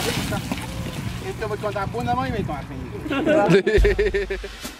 Então eu vou contar a bunda, mãe, vai tomar.